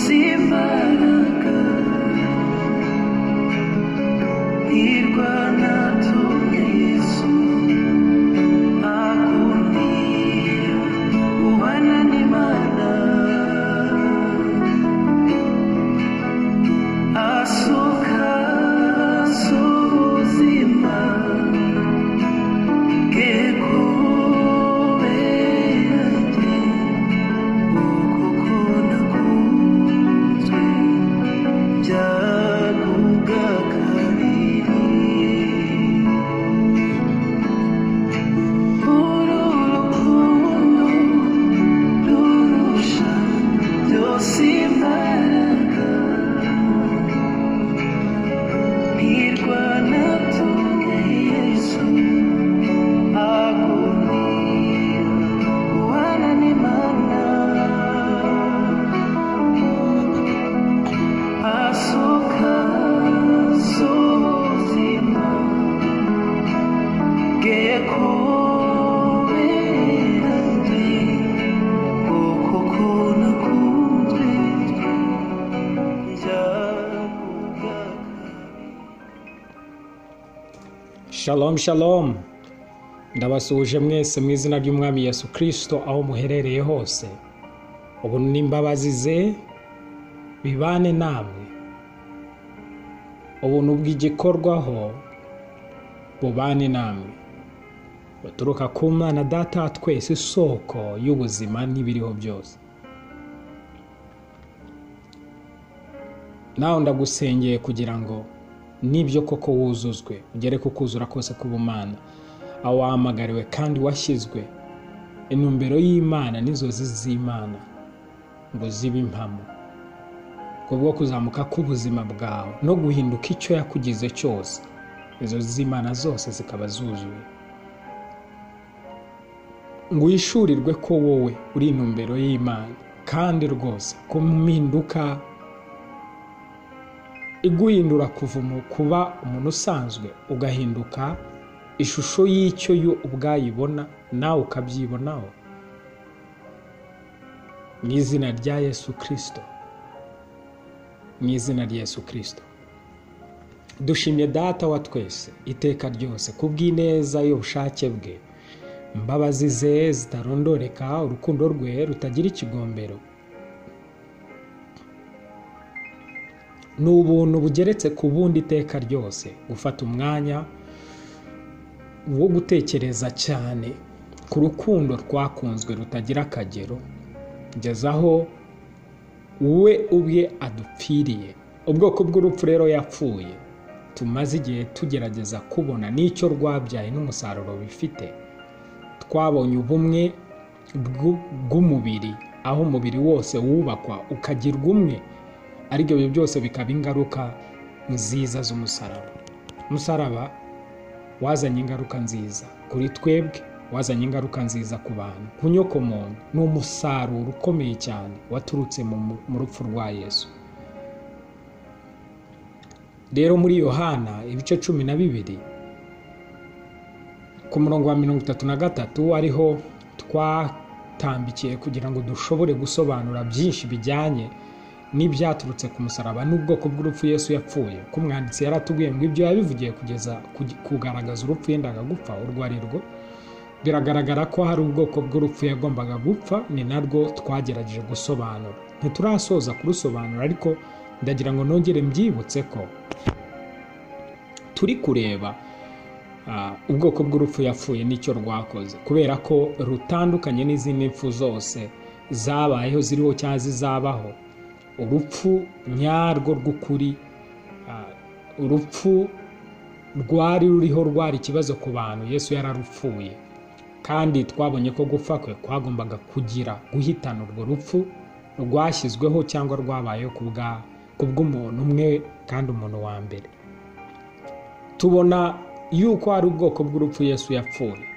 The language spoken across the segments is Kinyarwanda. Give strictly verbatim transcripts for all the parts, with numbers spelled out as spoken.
Shalom shalom, ndabasuhuje mwese mu izina ry'umwami Yesu Kristo aho muherereye hose. Ubu n'imbabazi ze bibane namwe, ubuntu bw'igikorwaho bubane namwe, baturuka ku Mana Data twese, isoko y'ubuzima n'ibiriho byose. Nawe ndagusengeye kugira ngo nibyo koko wuzuzwe, ugere ku kuzura kose k'ubumana, aho wahamagariwe kandi washyizwe intumbero y'Imana n'inzozi z'Imana ngo zibe impamo, kubwo kuzamuka k'ubuzima bwawe no guhinduka icyo yakugize cyose, izo z'Imana zose zikaba zuzuye, ngo wishurirwe ko wowe uri intumbero y'Imana kandi rwose kumpinduka iguhindura kuva mu kuba umuntu usanzwe ugahinduka ishusho y'icyo yo ubwayibona nawe ukabyibonaho, mu izina rya Yesu Kristo, mu izina rya Yesu Kristo. Dushimye Data wa twese iteka ryose kubw'ineza y'ubushake bwe, imbabazi ze zitarondoreka, urukundo rwe rutagira ikigombero, n'ubuntu bugeretse ku bundi iteka ryose, gufata umwanya wo gutekereza cyane ku rukundo twakunzwe rutagira akagero, kugeza aho we ubwe adupfiriye. Ubwoko bw'urupfu rero yapfuye tumaze igihe tugerageza kubona n'icyo rwabyaye n'umusaruro bifite. Twabonye ubumwe bw'umubiri, aho umubiri wose wubakwa ukagirwa umwe, ariko ibyo byose bikaba ingaruka nziza z'umusaraba. Umusaraba wazanye ingaruka nziza kuri twebwe, wazanye ingaruka nziza ku bantu, ku nyokomuntu. Ni umusaruro ukomeye cyane waturutse mu rupfu rwa Yesu. Rero muri Yohana ibice cumi na bibiri ku murongo wa mirongo itatu na gatatu ariho twatambikiye kugira ngo dushobore gusobanura byinshi bijyanye n'ibyaturutse ku musaraba n'ubwoko bw'urupfu Yesu yapfuye. Ko umwanditsi yaratubwiye ngo ibyo yabivugiye kugeza kugaragaza urupfu yendaga gupfa urwo ari rwo. Biragaragara ko hari ubwoko bw'urupfu yagombaga gupfa, ni narwo twagerageje gusobanura. Ntiturasoza kurusobanura, ariko ndagira ngo nongere mbyibutse ko turi kureba uh, ubwoko bw'urupfu yapfuye n'icyo rwakoze, kubera ko rutandukanye n'izindi mpfu zose zabayeho, ziriho cyangwa zizabaho. Urupfu nyarwo rw'ukuri, uh, urupfu rwari ruriho rwari ikibazo ku bantu, Yesu yararupfuye, kandi twabonye ko gupfa kwe kwagombaga kugira guhitana urwo rupfu rwashyizweho cyangwa rwabayeho kubw'umuntu umwe kandi umuntu wa mbere. Tubona yuko hari ubwoko bw'urupfu Yesu yapfuye.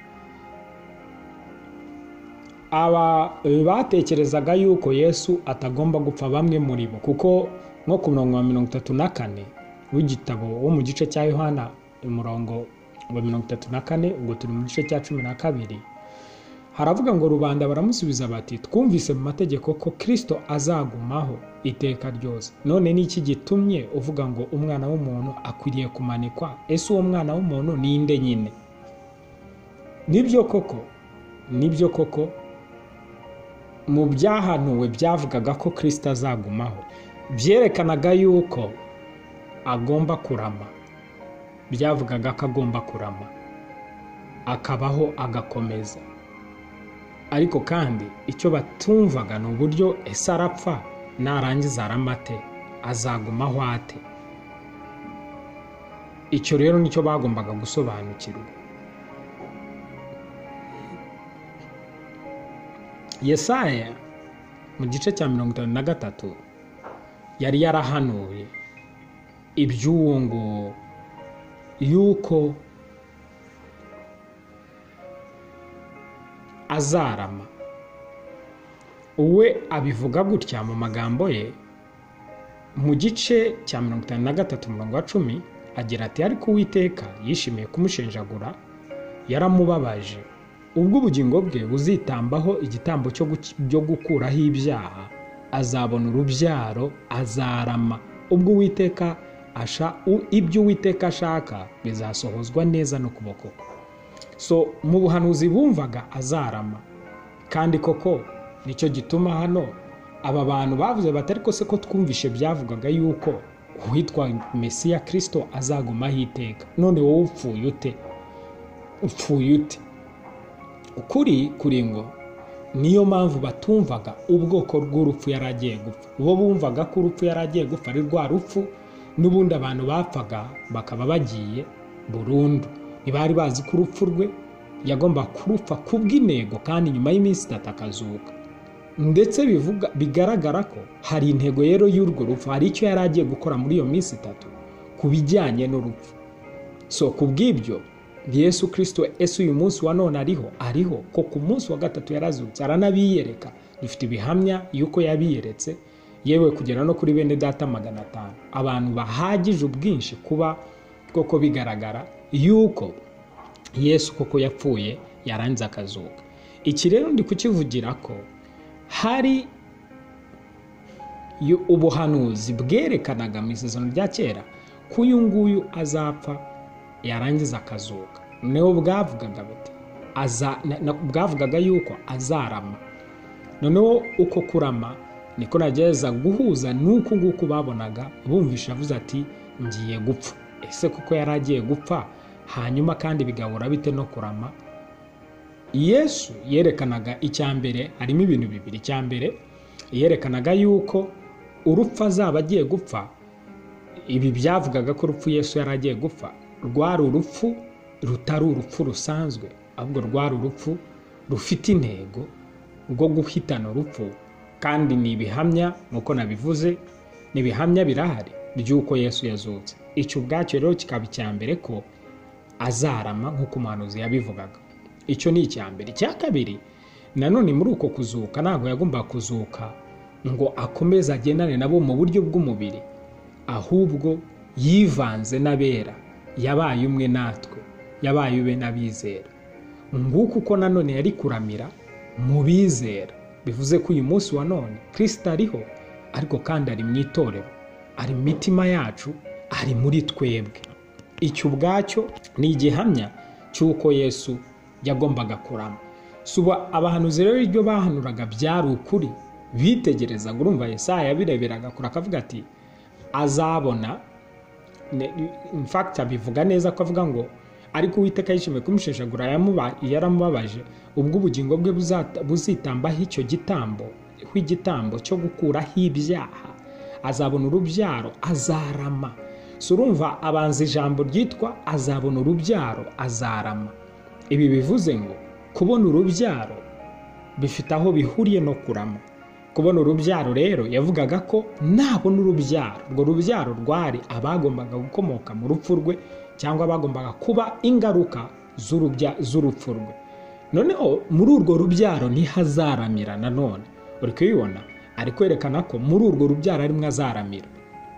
Aba batekerezaga yuko Yesu atagomba gupfa, bamwe muri bo, kuko nko ku murongo wa mirongo itatu na kane w'igitabo wo mu gice cya Yohana umurongo wa mirongo itatu na kane, ubwo turi mu gice cya cumi na kabiri, haravuga ngo rubanda baramusubiza bati twumvise mu mategeko ko Kristo azagumaho iteka ryose, none ni iki gitumye uvuga ngo umwana w'umuntu akwiriye kumanikwa? Ese uwo mwana w'umuntu ni nde nyine? Nibyo koko nibyo koko mu byahanuwe byavugaga ko Kristo azagumaho, byerekanaga yuko agomba kurama, byavugaga ko agomba kurama akabaho agakomeza. Ariko kandi icyo batumvaga ni uburyo ese arapfa narangiza aramate, azagumaho ate? Icyo rero nicyo bagombaga gusobanukirwa. Yesaya mu gice cya mirongo itanu na gatatu yari yarahanuye iby'uwo nguwo yuko azarama. Uwe abivuga gutya mu magambo ye mu gice cya mirongo itanu na gatatu umurongo wa cumi, agira ati ariko Uwiteka yishimiye kumushenjagura, yaramubabaje. Ubwo ubugingo bwe buzitambaho igitambo cyo gukuraho ibyaha, azabona urubyaro, azarama. Ubwo Uwiteka asha ibyo Uwiteka ashaka bizasohozwa neza no kuboko kwe. So mu buhanuzi bumvaga azarama, kandi koko nicyo gituma hano aba bantu bavuze bati ariko se ko twumvishe byavugaga yuko uwitwa Mesiya Kristo azagumaho iteka, none wowe upfuye ute? Upfuye ute? Ukuri kuri ngo niyo mpamvu batumvaga ubwoko bw'urupfu yaragiye gupfa. Bo bumvaga ko urupfu yaragiye gupfa ari rwa rupfu n'ubundi abantu bapfaga bakaba bagiye burundu. Ntibari bazi ko urupfu rwe yagomba kurupfa kubw'intego, kandi nyuma y'iminsi itatu akazuka. Ndetse bivuga bigaragara ko hari intego rero y'urwo rupfu, hari icyo yari agiye gukora muri iyo minsi itatu ku bijyanye n'urupfu. So kubw'ibyo Yesu Kristo ese uyu munsi wa none ariho ariho ko ku munsi wa gatatu yarazutse, aranabiyereka. Dufite ibihamya yuko yabiyeretse, yewe kugera no kuri bene data magana atanu, abantu bahagije ubwinshi kuba koko bigaragara yuko Yesu koko yapfuye yarangiza akazuka. Iki rero ndi kukivugira ko hari ubuhanuzi bwerekanaga mu isezerano rya kera ko uyu nguyu azapfa yarangiza akazuka. Niho bwavugaga buti aza bwavugaga yuko azarama. Noneho uko kurama niko nageza guhuza nuko nguko babonaga bumvisha avuze ati ngiye gupfa. Ese kuko yaragiye gupfa hanyuma kandi bigahura bite no kurama? Yesu yerekanaga icyambere, harimo ibintu bibiri. Icyambere yerekanaga yuko urupfu azaba agiye gupfa. Ibi byavugaga ko urupfu Yesu yaragiye gupfa rwari urupfu rutari urupfu rusanzwe, ahubwo rwari urupfu rufite intego rwo guhitana urupfu. Kandi ni ibihamya nkuko nabivuze, ni ibihamya birahari by'uko Yesu yazutse. Icyo ubwacyo rero kikaba icyambere ko azarama nk'uko umuhanuzi yabivugaga. Icyo ni icyambere. Icya kabiri nanone muri uko kuzuka ntabwo yagomba kuzuka ngo akomeze agendane nabo mu buryo bw'umubiri, ahubwo yivanze n'abera, yabaye umwe natwe, yabaye ube n'abizera. Nguko uko nanone yari kuramira mu bizera. Bivuze ko uyu munsi wa none Kristo ariho, ariko kandi ari mu itorero, ari mu mitima yacu, ari muri twebwe. Icyo ubwacyo ni igihamya cy'uko Yesu yagombaga kurama. Suba abahanuzi rero ibyo bahanuraga byari ukuri, bitegerezaga. Urumva Yesaya yabireberaga kure akavuga ati azabona. In fact abivuga neza ko avuga ngo ariko Uwiteka yishimiye kumusheshagura, yaramubabaje. Ubwo ubugingo bwe buzitambaho icyo gitambo, igitambo cyo gukuraho ibyaha, azabona urubyaro, azarama. So urumva abanza ijambo ryitwa azabona urubyaro, azarama. Ibi bivuze ngo kubona urubyaro bifite aho bihuriye no kurama. Kubona urubyaro rero yavugaga ko nabona urubyaro, urwo rubyaro rwari abagombaga gukomoka mu rupfu rwe, cyangwa bagombaga kuba ingaruka z'urupfu rwe. Noneho muri urwo rubyaro ntihazaramira. Nanone uri kubibona, ari kwerekana ko muri urwo rubyaro arimo azaramira,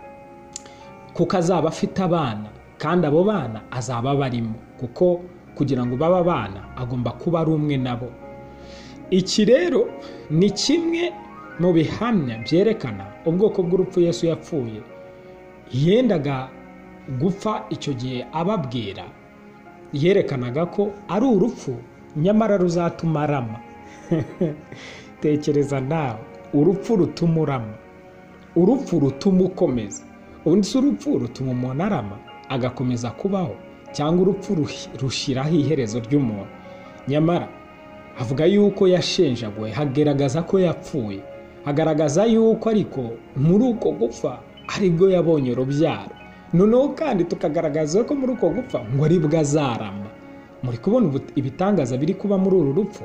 kuko azaba afite abana, kandi abo bana azaba barimo, kuko kugira ngo babe abana agomba kuba ari umwe nabo. iki rero ni kimwe mu bihamya byerekana ubwoko bw'urupfu Yesu yapfuye yendaga gupfa icyo gihe ababwira. Yerekanaga ko ari urupfu nyamara ruzatuma arama. Tekereza nawe, urupfu rutuma urama, urupfu rutuma ukomeza. Ubundi si urupfu rutuma umuntu arama agakomeza kubaho, cyangwa urupfu rushyiraho iherezo ry'umuntu. Nyamara avuga yuko yashenjaguwe, hagaragaza ko yapfuye, hagaragaza yuko ariko muri uko gupfa aribwo yabonye urubyaro. Noneho kandi tukagaragaza ko muri uko gupfa ngo aribwo azarama. Muri kubona ibitangaza biri kuba muri uru rupfu,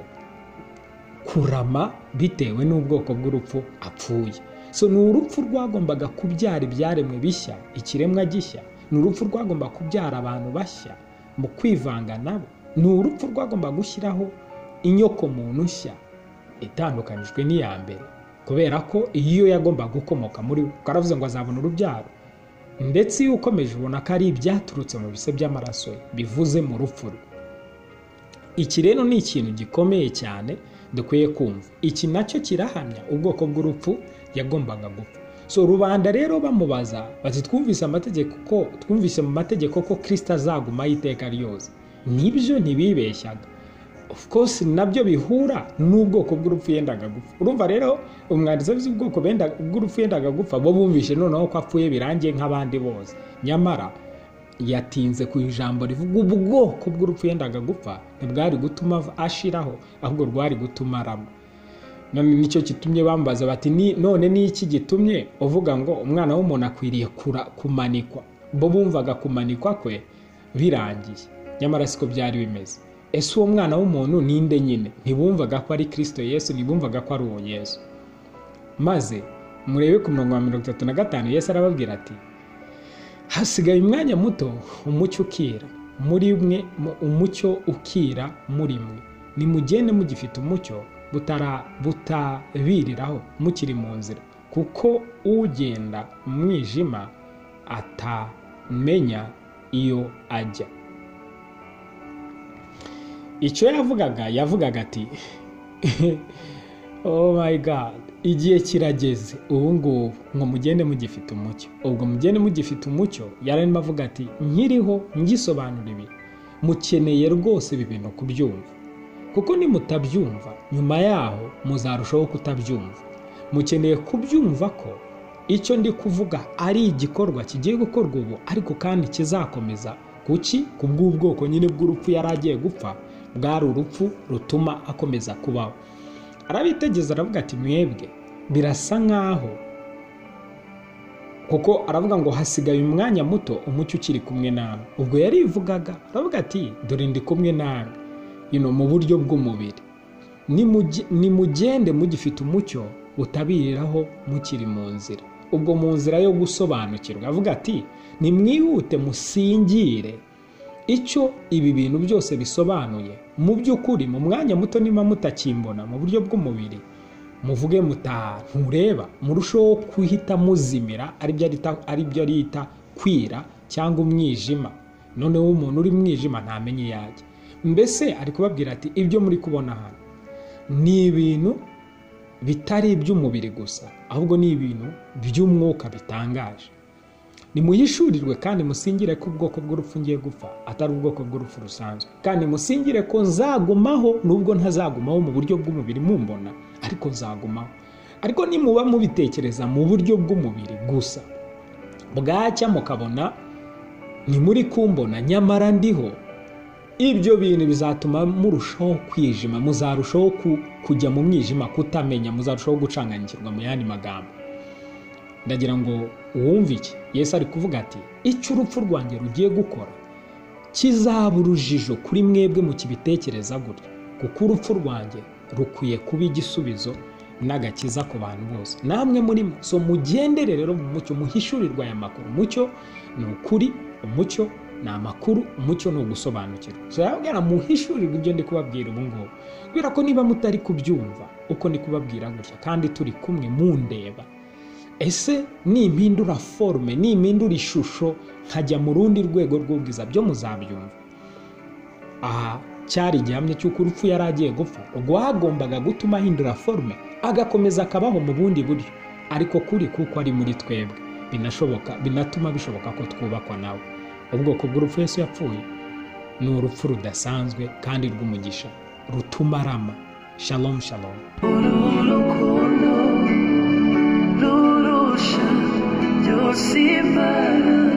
kurama bitewe n'ubwoko bw'urupfu apfuye. So ni urupfu rwagombaga kubyara ibyaremwe bishya, ikiremwa gishya. Ni urupfu rwagomba kubyara abantu bashya mu kwivanga nabo. Ni urupfu rwagomba gushyiraho inyoko muntu nshya itandukanijwe n'iya mbere, kubera ko iyo yagomba gukomoka muri we. Karavuze ngo azabona urubyaro, ndetse iyo ukomeje ubona ko ari ibyaturutse mu bise by'amaraso ye, bivuze mu rupfu rwe. Iki rero ni ikintu gikomeye cyane dukwiye kumva. Iki nacyo kirahamya ubwoko bw'urupfu yagombaga gupfa. So rubanda rero bamubaza bati twumvise amategeko ko twumvise mu mategeko ko Kristo azaguma iteka ryose. Nibyo ntibibeshyaga. Of course nabyo bihura n'ubwoko bw'urupfu yendaga gupfa. Urumva rero umwanditsi w'ubwoko benda bw'urupfu yendaga gupfa bo bumvishe noneho ko apfuye birangiye nk'abandi bose. Nyamara yatinze ku ijambo rivuga ubwoko bw'urupfu yendaga gupfa ntibwari gutuma ashiraho, ahubwo rwari gutuma arama. None nicyo kitumye bambaza bati ni none ni iki gitumye uvuga ngo umwana w'umuntu akwiriye kumanikwa? Bo bumvaga kumanikwa kwe birangiye, nyamara siko byari bimeze. Ese uwo mwana w'umuntu ninde nyine? Ntibumvaga ko ari Kristo Yesu, ntibumvaga ko ari uwo Yesu. Maze murebe ku murongo wa mirongo itatu na gatanu Yesu arababwira ati hasigaye umwanya muto umucyo ukira muri mwe, umucyo ukira muri mwe. Nimugende mugifite umucyo butara butabiriraho mukiri mu nzira, kuko ugenda mu mwijima atamenya iyo ajya. Icyo yavugaga yavugaga ati oh my God, igihe kirageze ubu ngubu ngo mugende mugifite umucyo. Ubwo mugende mugifite umucyo yararimo avuga ati nkiriho ngisobanura ibi mukeneye rwose ibi bintu kubyumva, kuko nimutabyumva nyuma yaho muzarushaho kutabyumva. Mukeneye kubyumva ko icyo ndi kuvuga ari igikorwa kigiye gukorwa ubu, ariko kandi kizakomeza kuki kubw'ubwoko nyine bw'urupfu yari agiye gupfa, bwari urupfu rutuma akomeza kubaho. Arabitegeza aravuga ati mwebwe birasa nkaho, kuko aravuga ngo hasigaye umwanya muto umucyo ukiri kumwe nawe. Ubwo yarivugaga aravuga ati dore ndi kumwe nawe, you know, mu buryo bw'umubiri. Nimugende mugifite umucyo butabiriraho mukiri mu nzira. Ubwo mu nzira yo gusobanukirwa avuga ati nimwihute musingire icyo ibi bintu byose bisobanuye. Mu by'ukuri mu mwanya muto nima mutakimbona mu buryo bw'umubiri, muvuge mutaha ntureba, murushaho kuhita muzimira, ari byo arita kwira cyangwa umwijima. Noneho umuntu uri mwijima ntamenye yajya. Mbese ari kubabwira ati ibyo muri kubona hano ni ibintu bitari iby'umubiri gusa, ahubwo ni ibintu by'umwuka bitangaje. Nimuhishurirwe kandi musingire ko ubwoko bw'urupfu ngiye gupfa atari ubwoko bw'urupfu rusanzwe, kandi musingire ko nzagumaho nubwo ntazagumaho mu buryo bw'umubiri mumbona, ariko nzagumaho. Ariko nimuba mubitekereza mu buryo bw'umubiri gusa, bwacya mukabona ni muri kumbona nyamara ndiho, ibyo bintu bizatuma murushaho kwijima, muzarushaho kujya mu mwijima, kutamenya, muzarushaho gucanganyikirwa. Mu yandi magambo ndagira ngo uwumve iki Yesu ari kuvuga ati icyo urupfu rwanjye rugiye gukora kizaba urujijo kuri mwebwe mukibitekereza gutya, kuko urupfu rwanjye rukwiye kuba igisubizo n'agakiza ku bantu bose, namwe muri so mugendere rero mu mucyo, muhishurirwa aya makuru. Umucyo ni ukuri, umucyo ni amakuru, umucyo ni ugusobanukirwa. So yabwira muhishurirwa ibyo ndi kubabwira ubu ngubu, kubera ko niba mutari kubyumva uko ndi kubabwira gutya kandi turi kumwe mundeba, ese nimpindura forme, nimpindura ishusho nkajya mu rundi rwego rw'ubwiza, byo muzabyumva. Aha cyari igihamya cy'uko urupfu yari agiye gupfa rwagombaga gutuma ahindura forume agakomeza akabaho mu bundi buryo, ariko kuri kuko ari muri twebwe binashoboka binatuma bishoboka ko twubakwa nawe. Ubwoko bw'urupfu Yesu yapfuye ni urupfu rudasanzwe kandi rw'umugisha rutuma arama. Shalom shalom. Lurusha byose Imana